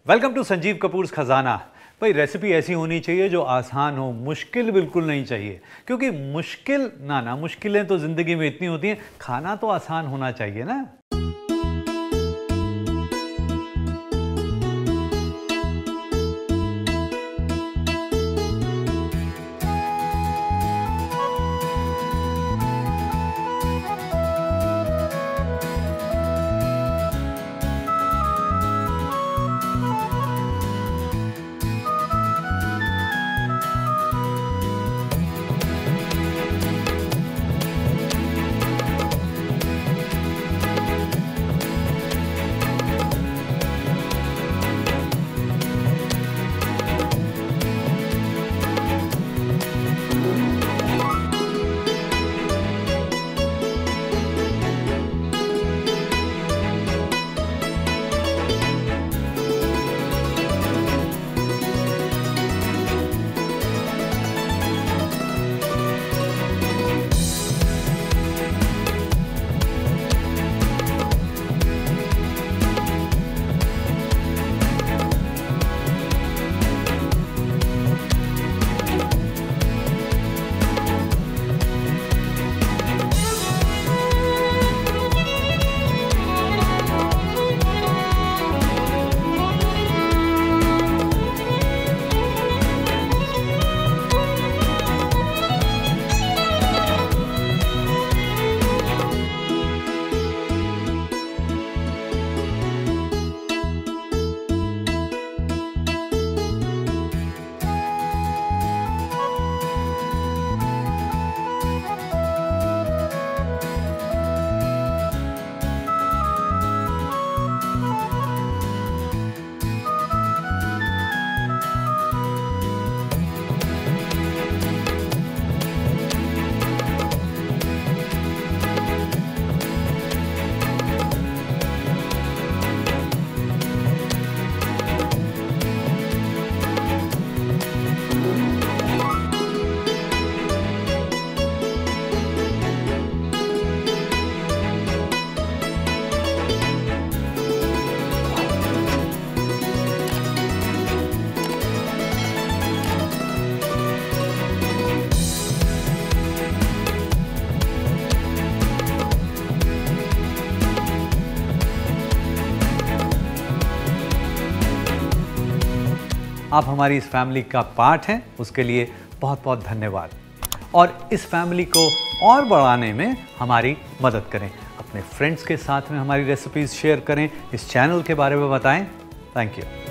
Welcome to Sanjeev Kapoor खजाना। भाई recipe ऐसी होनी चाहिए जो आसान हो, मुश्किल बिल्कुल नहीं चाहिए, क्योंकि मुश्किलें तो ज़िंदगी में इतनी होती हैं, खाना तो आसान होना चाहिए ना। आप हमारी इस फैमिली का पार्ट हैं, उसके लिए बहुत बहुत धन्यवाद। और इस फैमिली को और बढ़ाने में हमारी मदद करें, अपने फ्रेंड्स के साथ में हमारी रेसिपीज़ शेयर करें, इस चैनल के बारे में बताएं। Thank you.